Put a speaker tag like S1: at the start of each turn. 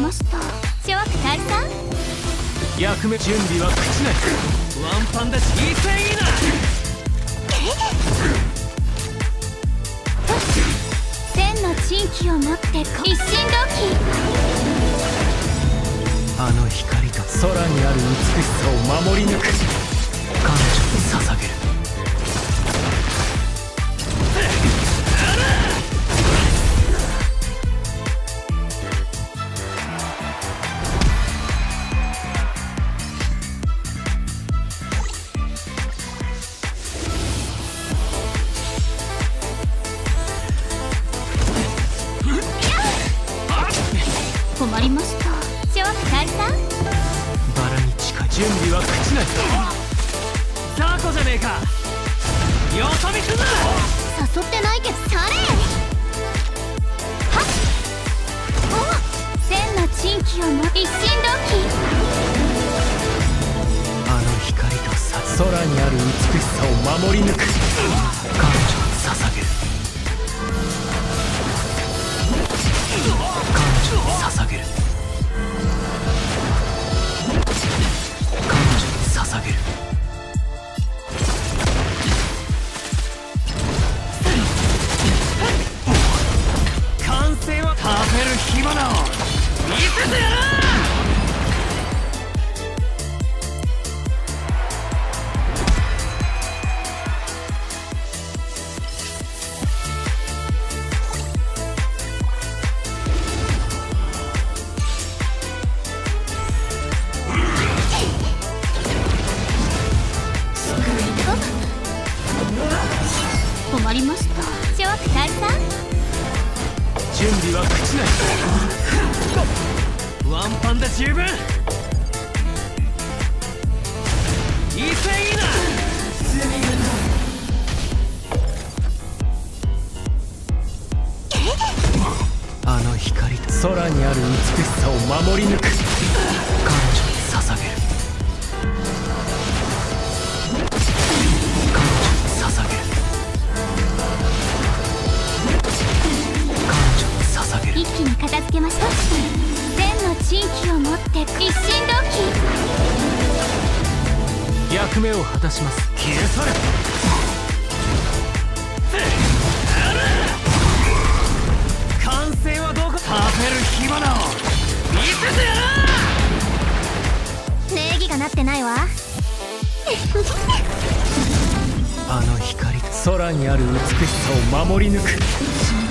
S1: ました。諸悪退散。
S2: 役目準備は口なし。ワンパンだしいい線いいな。
S1: 千の珍奇をもって一心同期。
S2: あの光と空にある美しさを守り抜く。感情に捧げる。
S1: 困りました。諸悪退散。
S2: バラに近い。準備は口なし。ザーコじゃねえか。よそ見すんな。
S1: 誘ってないけどされ。はっ。お、千の珍奇をも一心同期。
S2: あの光と空にある美しさを守り抜く。感情に捧げる。感情に捧げる。感情に捧げる。完成は食べる火花を見せてやる。
S1: 困りました。諸悪退散。
S2: 準備は口なし。ワンパンで十分。いい線いいな。あの光と空にある美しさを守り抜く。感情に捧げる。感情に捧げる。感情に捧げる。
S1: 一気に片付けました。千の珍奇をもって一心同期。
S2: 役目を果たします。消え去れ。完成はどこ。食べる火花を見せてやる。
S1: 礼儀がなってないわ。
S2: あの光と空にある美しさを守り抜く。